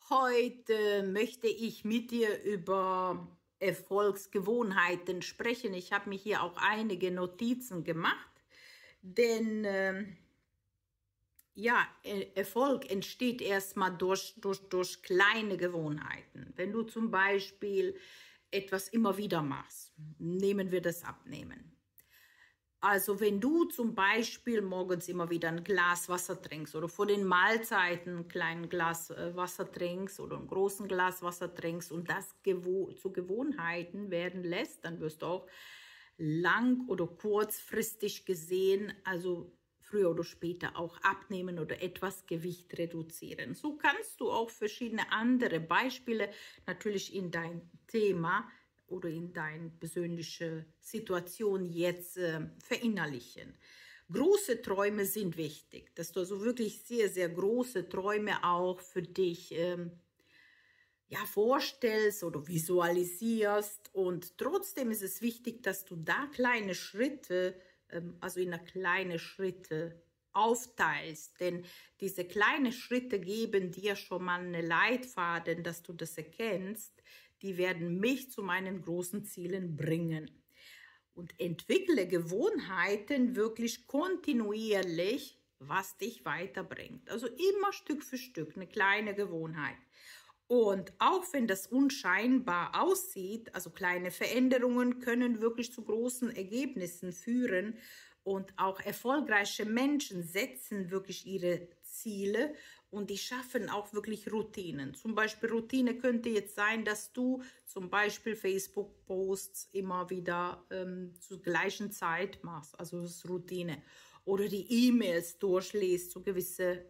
Heute möchte ich mit dir über Erfolgsgewohnheiten sprechen. Ich habe mir hier auch einige Notizen gemacht, denn Erfolg entsteht erstmal durch kleine Gewohnheiten. Wenn du zum Beispiel etwas immer wieder machst, nehmen wir das Abnehmen. Also wenn du zum Beispiel morgens immer wieder ein Glas Wasser trinkst oder vor den Mahlzeiten ein kleines Glas Wasser trinkst oder ein großes Glas Wasser trinkst und das zu Gewohnheiten werden lässt, dann wirst du auch lang- oder kurzfristig gesehen, also früher oder später auch abnehmen oder etwas Gewicht reduzieren. So kannst du auch verschiedene andere Beispiele natürlich in dein Thema oder in deine persönliche Situation jetzt verinnerlichen. Große Träume sind wichtig, dass du also wirklich sehr, sehr große Träume auch für dich vorstellst oder visualisierst. Und trotzdem ist es wichtig, dass du da kleine Schritte, also in kleine Schritte aufteilst, denn diese kleinen Schritte geben dir schon mal einen Leitfaden, dass du das erkennst, die werden mich zu meinen großen Zielen bringen. Und entwickle Gewohnheiten wirklich kontinuierlich, was dich weiterbringt. Also immer Stück für Stück eine kleine Gewohnheit. Und auch wenn das unscheinbar aussieht, also kleine Veränderungen können wirklich zu großen Ergebnissen führen. Und auch erfolgreiche Menschen setzen wirklich ihre Ziele und die schaffen auch wirklich Routinen. Zum Beispiel Routine könnte jetzt sein, dass du zum Beispiel Facebook-Posts immer wieder zur gleichen Zeit machst, also das ist Routine. Oder die E-Mails durchliest zu gewisser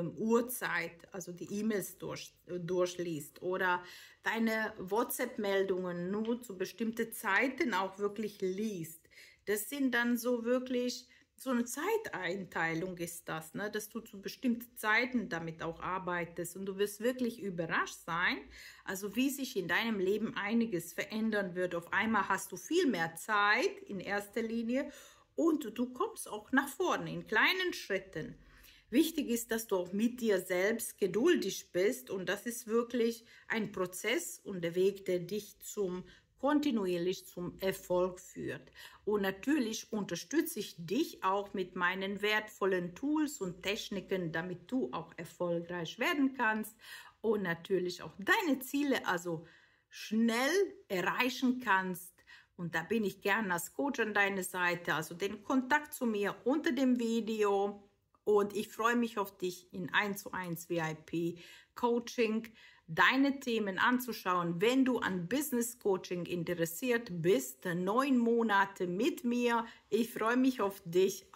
Uhrzeit, also die E-Mails durchliest. Oder deine WhatsApp-Meldungen nur zu bestimmten Zeiten auch wirklich liest. Das sind dann so wirklich, so eine Zeiteinteilung ist das, ne? Dass du zu bestimmten Zeiten damit auch arbeitest und du wirst wirklich überrascht sein, also wie sich in deinem Leben einiges verändern wird. Auf einmal hast du viel mehr Zeit in erster Linie und du kommst auch nach vorne in kleinen Schritten. Wichtig ist, dass du auch mit dir selbst geduldig bist und das ist wirklich ein Prozess und der Weg, der dich kontinuierlich zum Erfolg führt. Und natürlich unterstütze ich dich auch mit meinen wertvollen Tools und Techniken, damit du auch erfolgreich werden kannst und natürlich auch deine Ziele also schnell erreichen kannst. Und da bin ich gerne als Coach an deiner Seite, also den Kontakt zu mir unter dem Video. Und ich freue mich auf dich in 1:1 VIP Coaching, deine Themen anzuschauen. Wenn du an Business Coaching interessiert bist, 9 Monate mit mir. Ich freue mich auf dich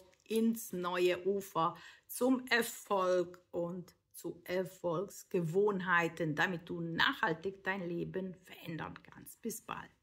ins neue Ufer zum Erfolg und zu Erfolgsgewohnheiten, damit du nachhaltig dein Leben verändern kannst. Bis bald.